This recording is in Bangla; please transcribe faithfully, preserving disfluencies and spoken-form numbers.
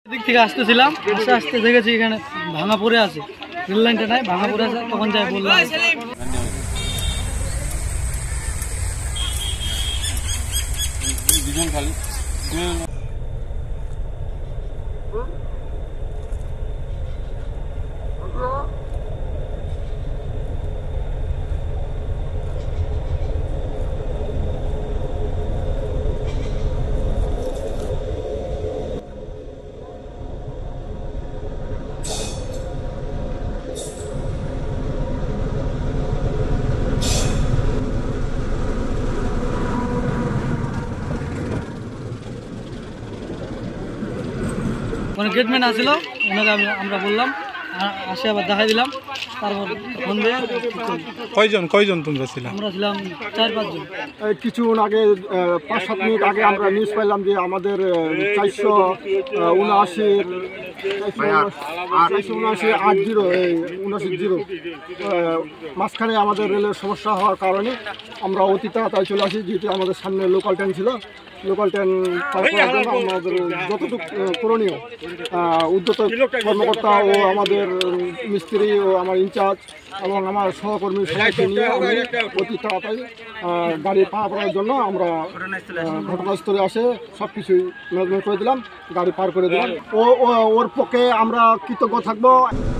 দিক থেকে আসতেছিলাম, আস্তে আস্তে দেখেছি এখানে ভাঙা পড়ে আছে, রেল লাইনটা নাই, ভাঙা পড়ে আছে। তখন যাই বললাম মানে গেটম্যান আসছিল, ওনাকে আমি আমরা বললাম, আসে আবার দেখাই দিলাম। তারপর ফোন দিয়ে কয়জন কয়জন তোমরা ছিল? আমরা ছিলাম চার পাঁচজন। কিছুক্ষণ আগে পাঁচ সাত মিনিট আগে আমরা নিউজ পাইলাম যে আমাদের চারশো উনআশি চারশো উনআশি আট জিরো এই উনআশি জিরো মাঝখানে আমাদের রেলের সমস্যা হওয়ার কারণে আমরা অতি তাড়াতাড়ি চলে আসি, যেহেতু আমাদের সামনে লোকাল ট্রেন ছিল। লোকাল ট্রেন করার জন্য আমাদের যতটুকু করণীয় উদ্যত কর্মকর্তা ও আমাদের মিস্ত্রি ও আমার ইনচার্জ এবং আমার সহকর্মী সবাইকে নিয়ে আমি অতি তাড়াতাড়ি গাড়ি পার করার জন্য আমরা ঘটনাস্থলে আসে সব কিছুই ম্যানেজমেন্ট করে দিলাম, গাড়ি পার করে দিলাম। ও ওর পক্ষে আমরা কৃতজ্ঞ থাকবো।